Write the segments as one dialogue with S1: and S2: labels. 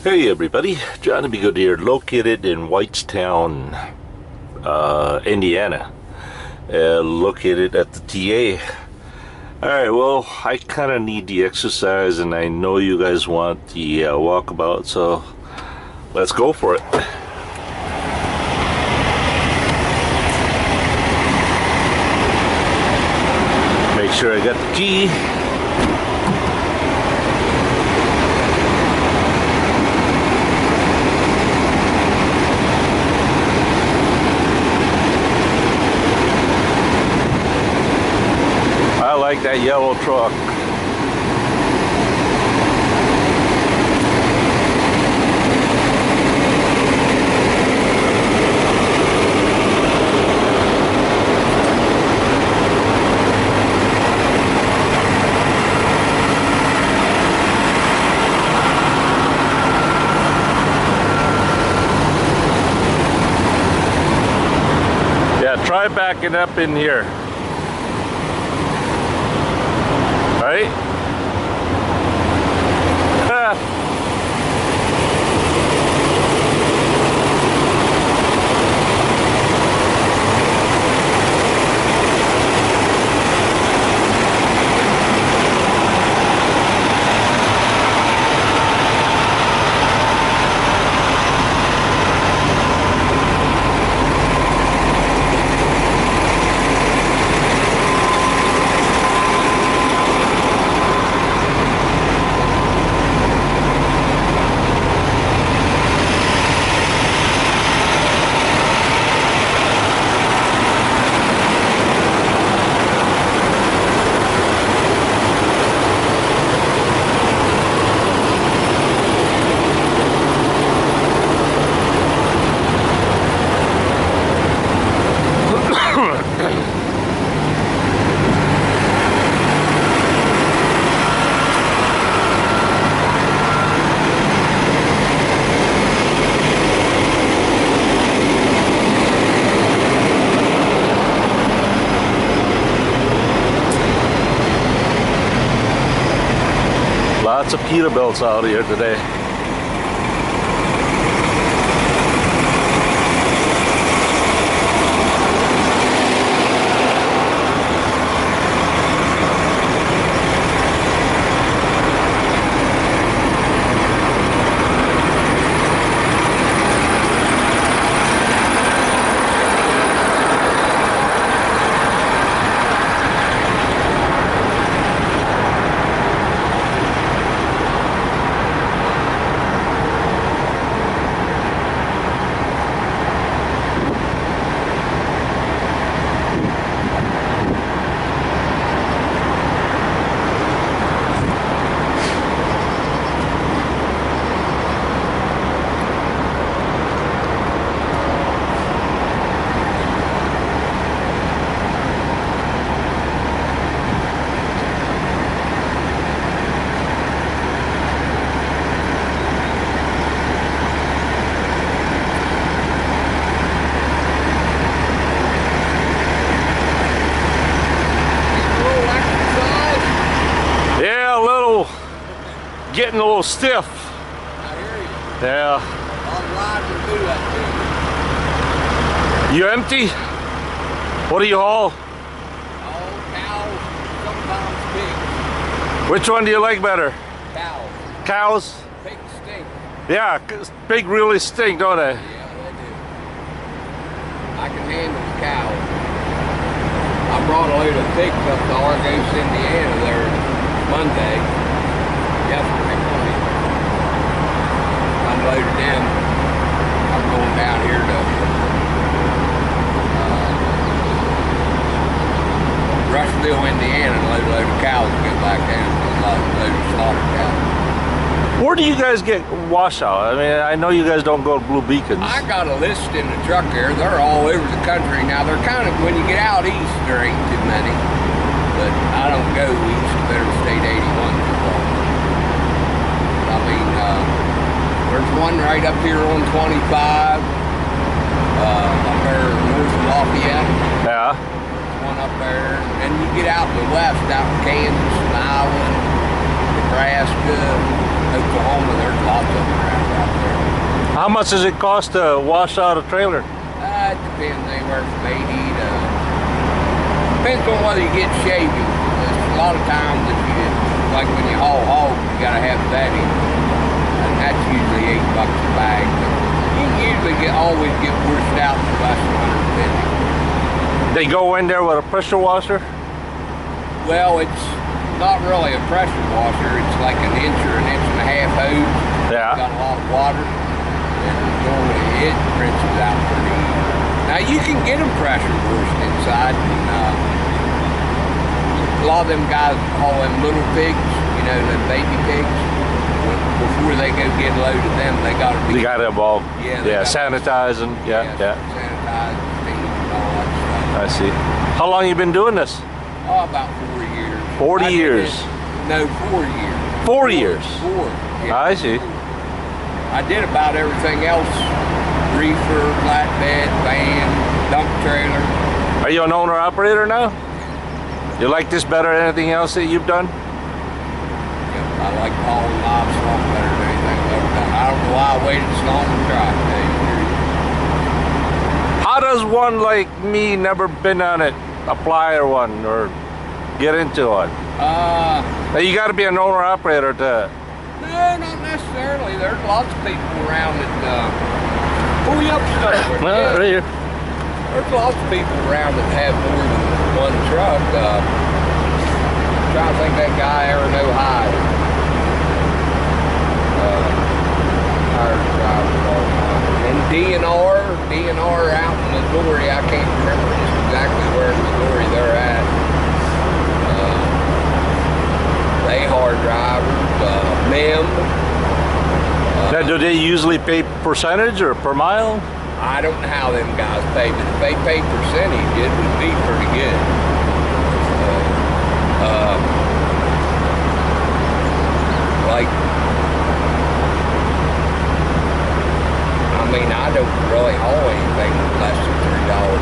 S1: Hey everybody, Johnny B. Good here, located in Whitestown, Indiana, located at the TA. Alright, well, I kind of need the exercise and I know you guys want the walkabout, so let's go for it. Make sure I got the key. I like that yellow truck. Yeah, try backing up in here. Right? Lots of Peterbilts out here today. Getting a little stiff.
S2: I hear you.
S1: Yeah.
S2: I'll ride and do that thing.
S1: You empty? What do you haul?
S2: All cows, sometimes pigs.
S1: Which one do you like better?
S2: Cows.
S1: Cows?
S2: Pigs stink.
S1: Yeah, pig really stink, don't they?
S2: Yeah, they do. I can handle the cows. I brought a load of pigs up to Argos, Indiana there Monday. Yesterday morning. Unloaded them. I'm going down here to Rushville, Indiana, and load a load of cows and get back down to a load of slaughtered cows.
S1: Where do you guys get washout? I mean, I know you guys don't go to Blue Beacons.
S2: I got a list in the truck here. They're all over the country. Now, they're kind of, when you get out east, there ain't too many. But I don't go east of Interstate 81 too far. I mean, there's one right up here on 25, up there north of Lafayette.
S1: Yeah.
S2: One up there. And you get out to the west, out in Kansas and Iowa, Nebraska, Oklahoma, there's lots of them around out
S1: How much does it cost to wash out a trailer?
S2: It depends anywhere from 80 to... Depends on whether you get shavings. A lot of times if you, like when you haul hogs, you gotta have that in. And that's usually $8 a bag. You can usually always get washed out for less than 150.
S1: They go in there with a pressure washer?
S2: Well, it's not really a pressure washer. It's like an inch or an inch and a half hose.
S1: Yeah.
S2: It's got a lot of water. And normally it rinses out pretty easy. Now you can get them pressure washed inside. And, a lot of them guys call them little pigs, you know, the baby pigs. Before they go get loaded them, they got to be...
S1: You got to have all,
S2: yeah,
S1: sanitizing, yeah.
S2: Sanitize, clean, and all that
S1: I
S2: stuff.
S1: see. How long you been doing this?
S2: Oh, about 4 years.
S1: 40 years?
S2: No, 4 years.
S1: 4 years?
S2: 4, yeah.
S1: I see.
S2: I did about everything else. Reefer, flatbed, van, dump trailer.
S1: Are you an owner-operator now? You like this better than anything else that you've done?
S2: Yep, I like hauling livestock better than anything I've ever done. I don't know why I waited so long to try it.
S1: How does one like me, never been on it, apply or one or get into one? Now you got to be an owner-operator to...
S2: No, not necessarily. There's lots of people around that pull you up stuff.
S1: Right here.
S2: There's lots of people around that have more than one truck. I'm trying to think that guy Aaron Ohio. Hired drivers all the time. And DNR out in Missouri. I can't remember just exactly where in Missouri they're at. They hire drivers. MEM.
S1: Now, do they usually pay percentage or per mile?
S2: I don't know how them guys pay, but if they pay percentage, it would be pretty good. Like, I mean, I don't really haul anything less than $3.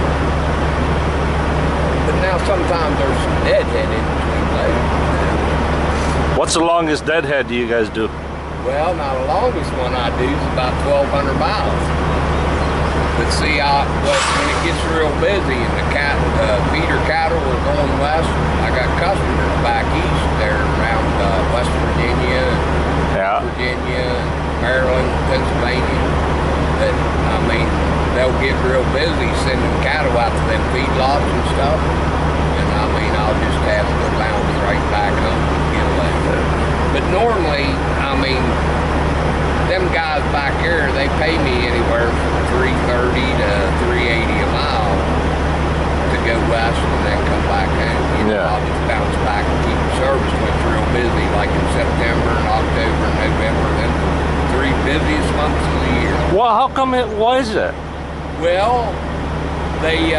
S2: But now sometimes there's some deadhead in between loads.
S1: What's the longest deadhead do you guys do?
S2: Well, now the longest one I do is about 1,200 miles. But see, when it gets real busy and the feeder cattle are going west, I got customers back east there around West Virginia, Virginia, Maryland, Pennsylvania. That, I mean, they'll get real busy sending cattle out to them feedlots and stuff. And I mean, I'll just have to bounce right back home and get a load. But normally, I mean, them guys back here, they pay me anywhere from $330 to $380 a mile to go west and then come back home. You know, I'll just bounce back and keep the service when it's real busy, like in September and October and November, then the 3 busiest months of the year.
S1: Well, how come why is that?
S2: Well, they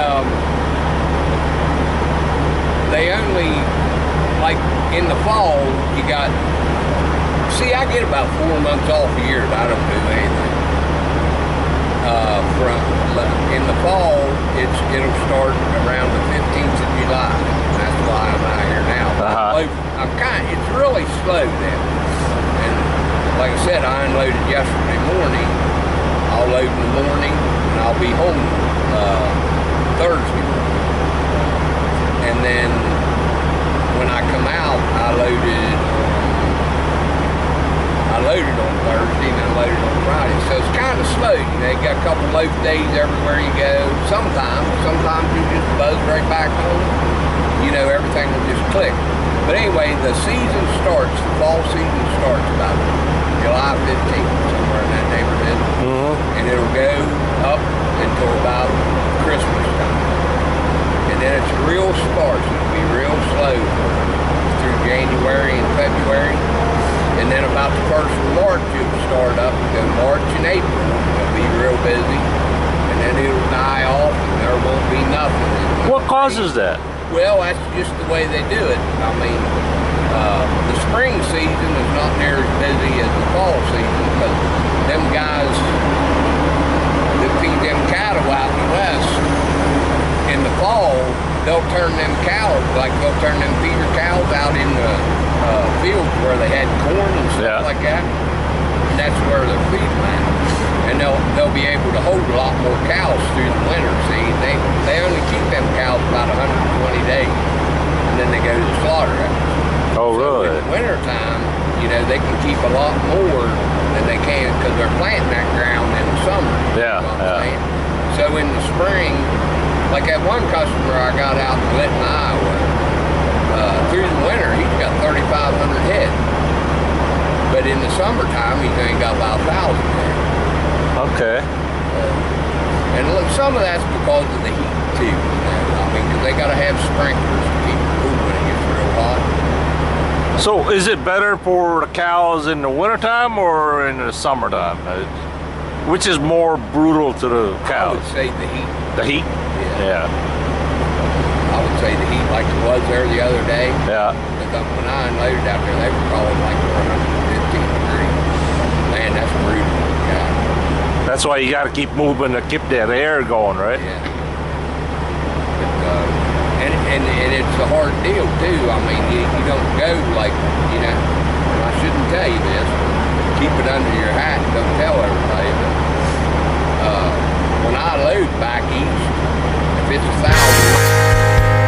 S2: only, like in the fall, you got, see, I get about 4 months off a year that I don't do anything. In the fall, it'll start around the 15th of July. That's why I'm out here now. It's really slow then. And like I said, I unloaded yesterday morning. I'll load in the morning and I'll be home Thursday morning. And then when I come out, I loaded on Thursday and then loaded on Friday. So it's kind of slow. You know, you got a couple loaf days everywhere you go. Sometimes you just buzz right back home. You know, everything will just click. But anyway, the season starts, the fall season starts about July 15th, somewhere in that neighborhood. And it'll go up until about Christmas time. And then it's real sparse. It'll be real slow through January and February. And then about the 1st of March, it'll start up and go March and April. It'll be real busy. And then it'll die off and there won't be nothing.
S1: What causes that?
S2: Well, that's just the way they do it. I mean, the spring season is not near as busy as the fall season because them guys that feed them cattle out in the west, in the fall, they'll turn them cows, like they'll turn them feeder cows out in the fields where they had corn and stuff like that. And that's where they're feeding at. and they'll be able to hold a lot more cows through the winter. See, they only keep them cows about 120 days, and then they go to the slaughterhouse.
S1: Oh, really?
S2: In the winter time, you know, they can keep a lot more than they can because they're planting that ground in the summer.
S1: Yeah.
S2: You know what I'm saying? So in the spring, like that one customer I got out in Lytton, Iowa, through the winter, he's got 3,500 head. But in the summertime, he's only got about 1,000 head.
S1: Okay.
S2: And look, some of that's because of the heat too. You know? I mean, because they got to have sprinklers to keep it cool when it gets real hot.
S1: So is it better for the cows in the wintertime or in the summertime? Which is more brutal to the
S2: I
S1: cows?
S2: would say the heat.
S1: The heat?
S2: Yeah. I would say the heat like it was there the other day.
S1: Yeah.
S2: Because when I unloaded out there, they were calling like 115 degrees. Man, that's brutal. Yeah.
S1: That's why you got to keep moving to keep that air going, right?
S2: Yeah. But, and it's a hard deal too. I mean, you don't go like, you know, I shouldn't tell you this, but keep it under your hat and don't tell everybody. But when I load back east, if it's 1,000.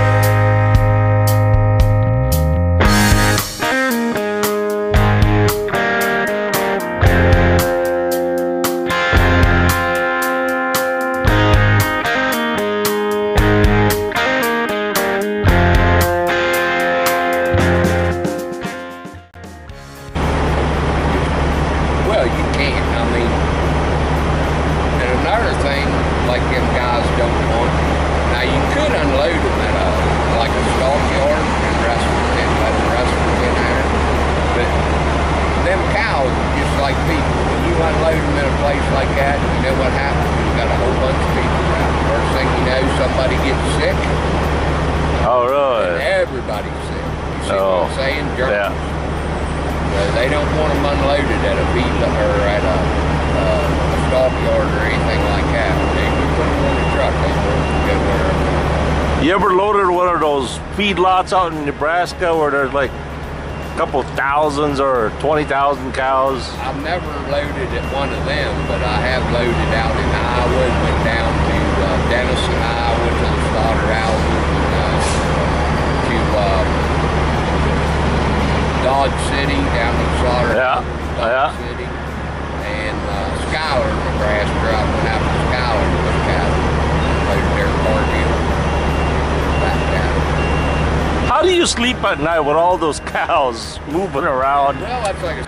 S2: Well, you can't. I mean, and another thing, like them guys don't want. Now you could unload them at like a stock yard and rest them, let the rest of them in there. But them cows are just like people. When you unload them in a place like that, you know what happens? You got a whole bunch of people around. First thing you know, somebody gets sick.
S1: Oh, really?
S2: And everybody's sick. You see what I'm saying? Germs.
S1: Yeah.
S2: They don't want them unloaded at a feedlot or at a stock yard or anything like that. They put them on a truck. They go wherever.
S1: You ever loaded one of those feedlots out in Nebraska where there's like a couple thousands or 20,000 cows?
S2: I've never loaded at one of them, but I have loaded out in Iowa and went down to Denison, Iowa to the slaughterhouses and to Dodge City down in slaughterhouse. Dodge City. And Schuyler, Nebraska. I went out to Schuyler to look at it. Loaded their car deal. Back down.
S1: How do you sleep at night with all those cows moving around?
S2: Well, that's like a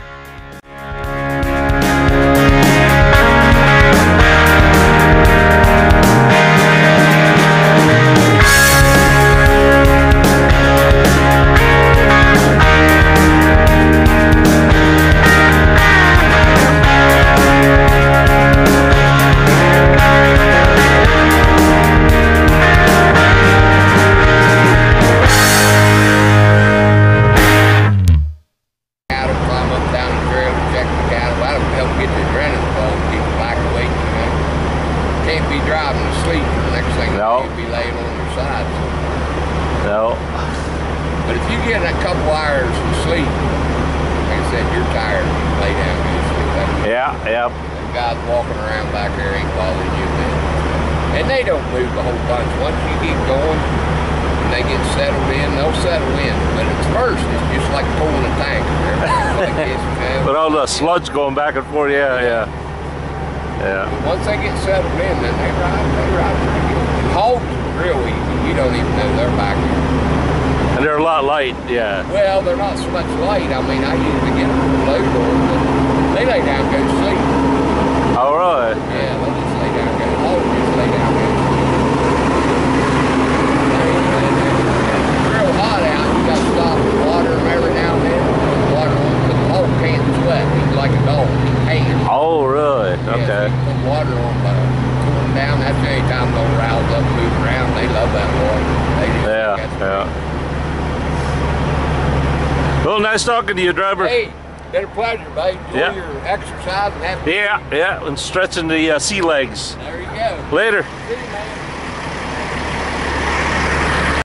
S2: driving to sleep, and the next thing you'll be laying on your side.
S1: No.
S2: But if you get a couple hours of sleep, like I said, you're tired, you lay down and go to sleep.
S1: Yeah.
S2: The guys walking around back there ain't bothering you a bit. And they don't move a whole bunch. Once you get going and they get settled in, they'll settle in. But at first, it's just like pulling a tank. Like this, you know?
S1: But all the sludge going back and forth, yeah.
S2: But once they get settled in, then they ride pretty good. And hogs are real easy. You don't even know they're back here.
S1: And they're a lot light, yeah.
S2: Well, they're not so much light. I mean, I usually get a load on them, but they lay down and go to sleep.
S1: Oh, really?
S2: Yeah, they just lay down and go to sleep. Hogs just lay down and go to sleep. It's real hot out. You got to stop and water them every now and then. Water them because the hog can't sweat. He's like a dog. Hanging.
S1: Oh, really? Okay.
S2: Yeah, so you put water on cool them down. That's the only time they'll rouse up and move around. They love that water. They just
S1: Yeah. Well, nice talking to you, driver.
S2: Hey, been a pleasure, babe. Enjoy your exercise and have
S1: Yeah, and stretching the sea legs.
S2: There you go.
S1: Later.
S2: See you, man.